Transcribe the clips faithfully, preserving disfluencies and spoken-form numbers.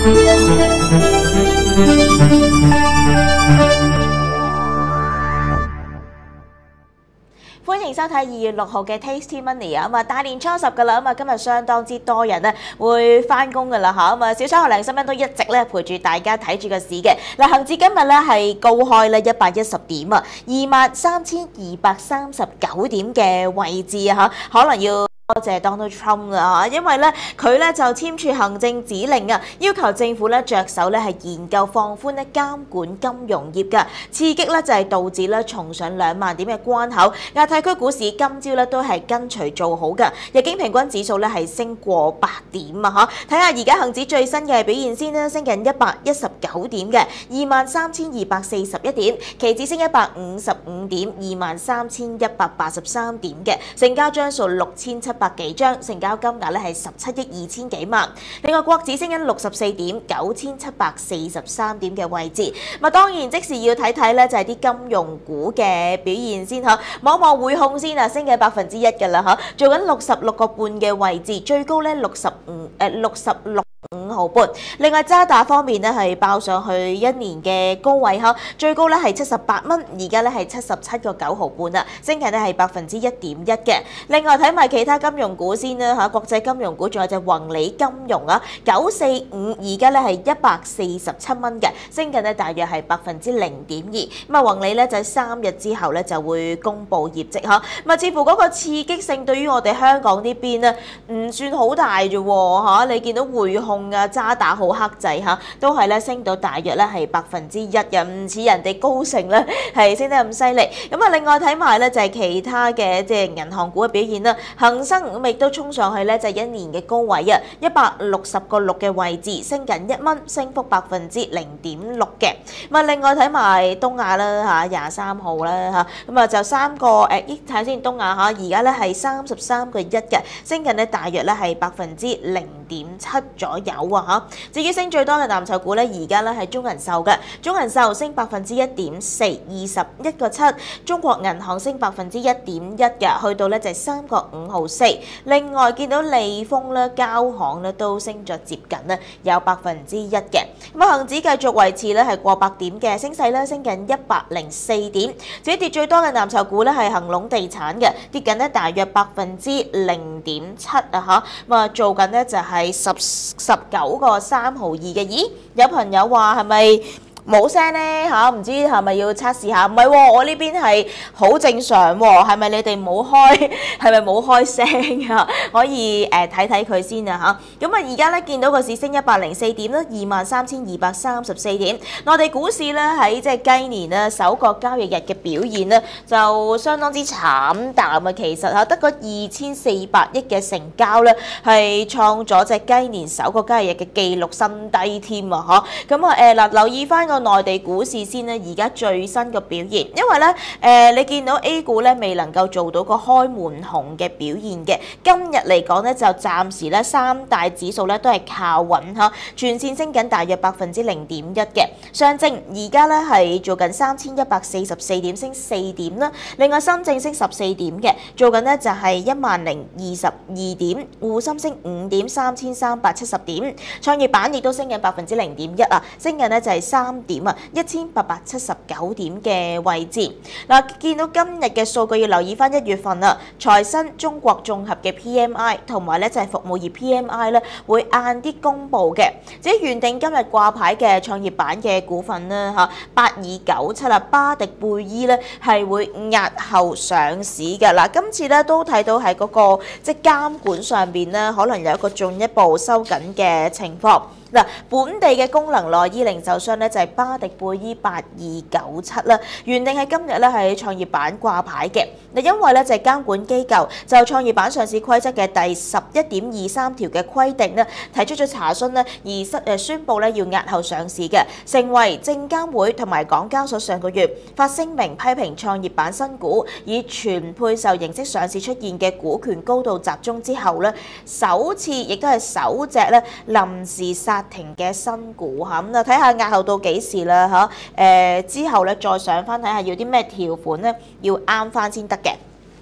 歡迎收睇二月六號嘅 Tasty Money 啊！咁啊，大年初十噶啦，咁啊，今日相當之多人咧會翻工噶啦嚇，咁啊，小炒學梁新聞都一直咧陪住大家睇住個市嘅。嗱，恆指今日咧係高開咧一百一十點啊，二萬三千二百三十九點嘅位置啊嚇，可能要多謝 Donald Trump 啦，因為咧佢咧就簽署行政指令啊，要求政府咧着手咧係研究放寬咧監管金融業嘅，刺激咧就係導致咧重上兩萬點嘅關口。亞太區股市今朝咧都係跟隨做好嘅，日經平均指數咧係升過百點啊！嚇，睇下而家恆指最新嘅表現先啦，升緊一百一十九點嘅二萬三千二百四十一點，期指升一百五十五點二萬三千一百八十三點嘅，成交張數六千七百幾張，成交金額咧係十七億二千幾萬。另外國指升緊六十四點九千七百四十三點嘅位置。咁啊當然即時要睇睇咧就係啲金融股嘅表現先嚇，望望匯控先啊，升嘅百分之一㗎啦嚇，做緊六十六個半嘅位置，最高咧六十五誒六十六五毫半。另外渣打方面咧係爆上去一年嘅高位嚇，最高咧係七十八蚊，而家咧係七十七個九毫半啦，升緊咧係百分之一點一嘅。另外睇埋其他金融股先啦嚇，國際金融股仲有隻宏利金融啊，九四五而家咧係一百四十七蚊嘅，升緊咧大約係百分之零點二。咁啊宏利咧就喺三日之後咧就會公布業績嚇，咁啊似乎嗰個刺激性對於我哋香港呢邊咧唔算好大啫喎嚇，你見到匯控啊渣打好克制嚇，都係咧升到大約咧係百分之一嘅，唔似人哋高盛咧係升得咁犀利。咁啊另外睇埋咧就係其他嘅即係銀行股嘅表現啦，恒生咁亦都衝上去咧就係一年嘅高位啊，一百六十個六嘅位置，升緊一蚊，升幅百分之零點六嘅。咁啊另外睇埋東亞啦嚇，廿三號啦嚇，咁啊就三個誒，咦睇下先東亞嚇，而家咧係三十三個一嘅，升緊咧大約咧係百分之零點七左右啊嚇。至於升最多嘅藍籌股咧，而家咧係中銀壽嘅，中銀壽升百分之一點四，二十一個七。中國銀行升百分之一點一嘅，去到咧就係三個五毫四。另外見到利豐咧、交行咧都升咗接近咧有百分之一嘅。咁啊，恆指繼續維持咧係過百點嘅升勢咧，升緊一百零四點。至於跌最多嘅藍籌股咧係恒隆地產嘅，跌緊咧大約百分之零點七啊嚇。咁啊做緊咧就係十十九個三毫二嘅。咦，有朋友話係咪冇聲咧嚇？唔知係咪要測試下？唔係喎，我呢邊係好正常喎。係咪你哋冇開？係咪冇開聲啊？可以誒睇睇佢先啊嚇。咁啊而家咧見到個市升一百零四點啦，二萬三千二百三十四點。內地股市咧喺即係雞年咧首個交易日嘅表現咧就相當之慘淡啊。其實嚇得個二千四百億嘅成交咧係創咗隻雞年首個交易日嘅紀錄新低添啊嚇。咁啊誒嗱留意翻個內地股市先咧，而家最新嘅表現，因為咧誒、呃、你見到 A 股咧未能夠做到個開門紅嘅表現嘅，今日嚟講咧就暫時咧三大指數咧都係靠穩嚇，全線升緊大約百分之零點一嘅，上證而家咧係做緊三千一百四十四點，升四點啦，另外深證升十四點嘅，做緊咧就係一萬零二十二點，滬深升五點，三千三百七十點，創業板亦都升緊百分之零點一啊，升緊咧就係三點啊，一千八百七十九點嘅位置。嗱，見到今日嘅數據要留意翻一月份啦，財新中國綜合嘅 P M I 同埋咧就係服務業 P M I 咧會晏啲公佈嘅。至於原定今日掛牌嘅創業板嘅股份啦嚇，八二九七啊，巴迪貝伊咧係會押後上市嘅。嗱，今次咧都睇到喺嗰個即係監管上邊咧，可能有一個進一步收緊嘅情況。嗱，本地嘅功能內衣零售商咧就係巴迪貝伊八二九七啦，原定喺今日咧喺創業板掛牌嘅。嗱，因為咧就係監管機構就創業板上市規則嘅第十一點二三條嘅規定咧，提出咗查詢咧，而失誒宣佈咧要押後上市嘅，成為證監會同埋港交所上個月發聲明批評創業板新股以全配售形式上市出現嘅股權高度集中之後咧，首次亦都係首隻咧臨時殺停嘅新股嚇。咁啊睇下押後到幾時啦嚇，誒、呃、之後咧再上翻睇下要啲咩條款咧要啱翻先得嘅。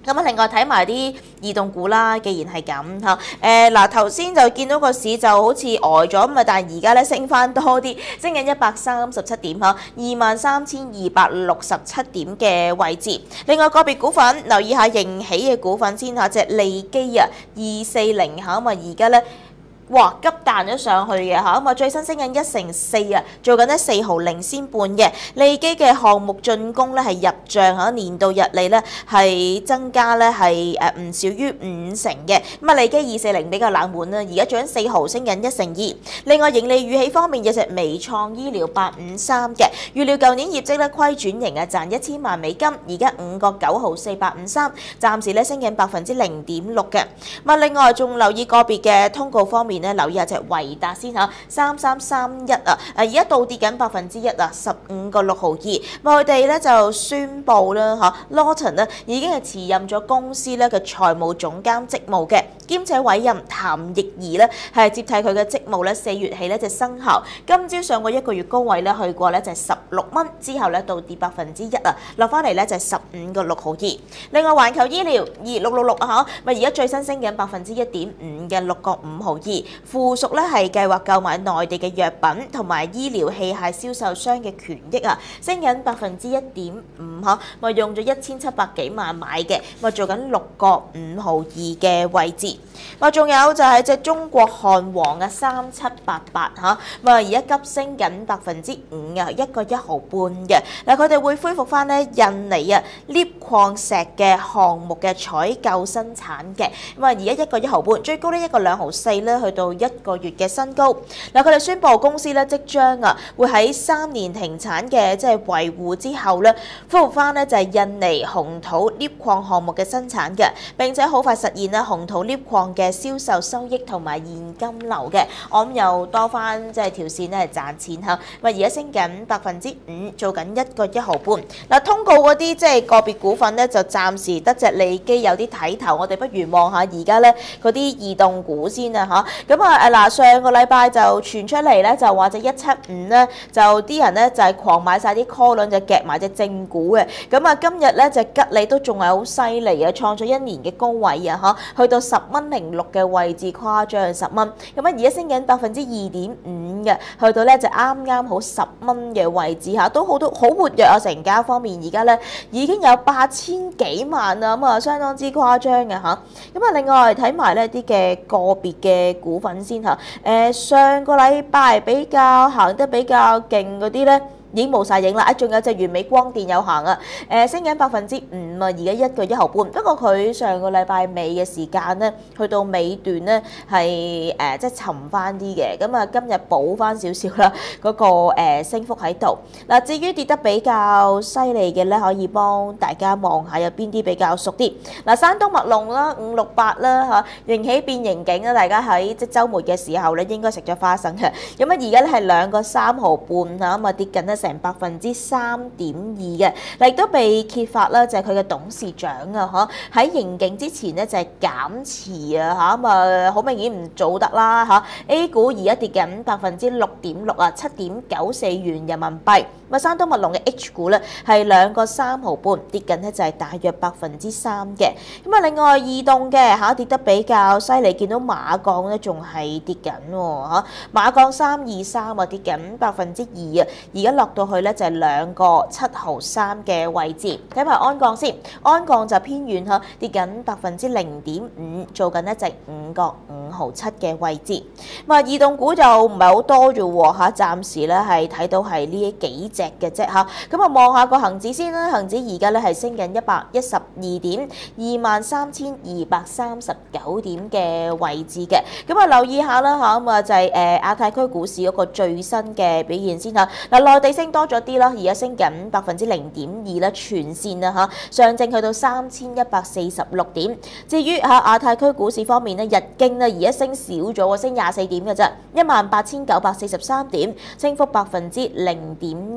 咁啊，另外睇埋啲異動股啦，既然係咁嚇，誒嗱頭先就見到個市就好似呆咗咁啊，但係而家咧升翻多啲，升緊一百三十七點嚇，二萬三千二百六十七點嘅位置。另外個別股份留意下迎起嘅股份先嚇，隻利基啊，二四零嚇，咁啊而家咧。哇！急彈咗上去嘅嚇，咁啊最新升緊一成四啊，做緊咧四毫零仙半嘅利基嘅項目進攻咧係入帳嚇，年度日利咧係增加咧係誒唔少於五成嘅。咁啊利基二四零比較冷門啦，而家做緊四毫升緊一成二。另外盈利預喜方面有隻微創醫療八五三嘅，預料舊年業績咧虧轉盈啊，賺一千萬美金，而家五個九毫四八五三，暫時咧升緊百分之零點六嘅。咁啊另外仲留意個別嘅通告方面。留意下隻維達先嚇，三三三一啊，誒而家倒跌緊百分之一啊，十五個六毫二。咁佢哋咧就宣布啦嚇 ，Lawton 咧已經係辭任咗公司咧嘅財務總監職務嘅，兼且委任譚奕儀咧係接替佢嘅職務咧，四月起咧就生效。今朝上過一個月高位咧，去過咧就係十六蚊，之後咧倒跌百分之一啊，落翻嚟咧就係十五個六毫二。另外環球醫療二六六六啊嚇，咪而家最新升緊百分之一點五嘅六個五毫二。附屬咧係計劃購買內地嘅藥品同埋醫療器械銷售商嘅權益啊，升緊百分之一點五嚇，咪用咗一千七百幾萬買嘅，咪做緊六個五毫二嘅位置。咪仲有就係隻中國漢皇嘅三七八八嚇，咪而家急升緊百分之五啊，一個一毫半嘅。嗱佢哋會恢復翻咧印尼啊鎳礦石嘅項目嘅採購生產嘅，咁啊而家一個一毫半，最高呢一個兩毫四咧，去到一個月嘅新高。嗱，佢哋宣布公司咧即將啊會喺三年停產嘅即係維護之後咧，恢復翻咧就係印尼紅土鎳礦項目嘅生產嘅，並且好快實現啦紅土鎳礦嘅銷售收益同埋現金流嘅。我諗又多翻即係條線咧係賺錢嚇。咪而家升緊百分之五，做緊一個一毫半。嗱，通告嗰啲即係個別股份咧就暫時得隻利基有啲睇頭，我哋不如望下而家咧嗰啲異動股先啊嚇。咁啊誒嗱，上個禮拜就傳出嚟咧，就話隻一七五咧，就啲人咧就係狂買晒啲 call 輪，就夾埋隻正股嘅。咁啊，今日咧隻吉利都仲係好犀利啊，創咗一年嘅高位啊嚇，去到十蚊零六嘅位置，誇張十蚊。咁啊，而家升緊百分之二點五嘅，去到咧就啱啱好十蚊嘅位置嚇，都好多好活躍啊！成交方面而家咧已經有八千幾萬啊，咁啊相當之誇張嘅嚇。咁啊，另外睇埋呢啲嘅個別嘅股份先嚇。誒上個禮拜比較行得比較勁嗰啲咧，已經冇晒影啦！啊，仲有隻完美光電有行啊，誒升緊百分之五啊，而家一個一毫半。不過佢上個禮拜尾嘅時間咧，去到尾段咧係誒即係沉翻啲嘅，咁啊今日補翻少少啦，嗰個誒升幅喺度。嗱，至於跌得比較犀利嘅咧，可以幫大家望下有邊啲比較熟啲。嗱，山東麥隆啦，五六八啦嚇，迎起變形景啦，大家喺即係週末嘅時候咧應該食咗花生嘅。咁啊而家咧係兩個三毫半嚇，咁啊跌緊咧成百分之三點二嘅，亦都被揭發啦，就係佢嘅董事長啊，嚇喺盈警之前咧就係減持啊，嚇咁啊好明顯唔做得啦嚇。A 股而家跌緊百分之六點六啊，七點九四元人民幣。咁啊，山東麥隆嘅 H 股咧係兩個三毫半，跌緊咧就係大約百分之三嘅。咁啊，另外異動嘅嚇跌得比較犀利，見到馬鋼咧仲係跌緊喎嚇，馬鋼三二三啊跌緊百分之二啊，而家落到去咧就係兩個七毫三嘅位置。睇埋鞍鋼先，鞍鋼就偏軟嚇，跌緊百分之零點五，做緊一隻五個五毫七嘅位置。咁啊，異動股就唔係好多啫喎嚇，暫時咧係睇到係呢幾隻嘅啫嚇。咁啊，望下個恆指先啦，恆指而家咧係升緊一百一十二點，二萬三千二百三十九點嘅位置嘅。咁啊，留意下啦嚇，咁啊就係誒亞太區股市嗰個最新嘅表現先嚇。嗱，內地升多咗啲啦，而家升緊百分之零點二啦，全線啊嚇，上證去到三千一百四十六點。至於嚇亞太區股市方面咧，日經咧而家升少咗喎，升廿四點嘅啫，一萬八千九百四十三點，升幅百分之零點一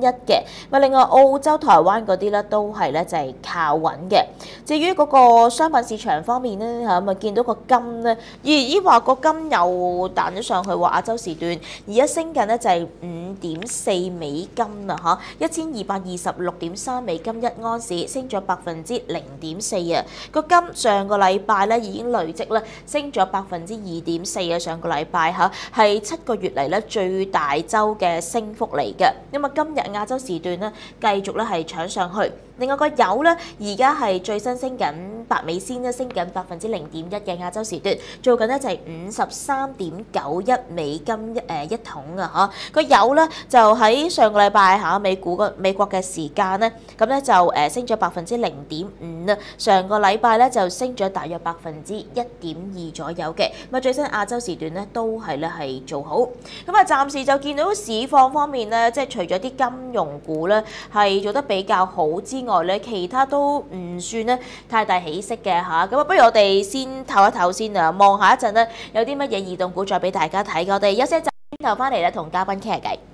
嘅。咁另外澳洲、台灣嗰啲咧都係咧就係靠穩嘅。至於嗰個商品市場方面咧嚇，咁啊見到個金咧，咦咦話個金又彈咗上去喎，亞洲時段而家升緊咧就係五點四美金啊嚇，一千二百二十六點三美金一盎司，升咗百分之零點四啊。個金上個禮拜咧已經累積咧升咗百分之二點四啊，上個禮拜嚇係七個月嚟咧最大週嘅升幅嚟嘅。咁啊今日亞洲時段咧繼續咧係搶上去。另外個油咧而家係最新升緊白美仙咧升緊百分之零點一嘅亞洲時段，做緊咧就係五十三點九一美金一誒一桶啊嚇。個油咧就喺上個禮拜嚇美股個美國嘅時間咧，咁咧就誒升咗百分之零點五啦。上個禮拜咧就升咗大約百分之一點二左右嘅。咁啊最新亞洲時段咧都係咧係做好。咁啊暫時就見到市況方面咧，即係除咗啲金融股咧係做得比較好之外咧，其他都唔算咧太大起色嘅嚇。咁啊不如我哋先唞一唞先啊，望下一陣咧有啲乜嘢異動股再俾大家睇。我哋休息一陣頭翻嚟咧同嘉賓傾下偈。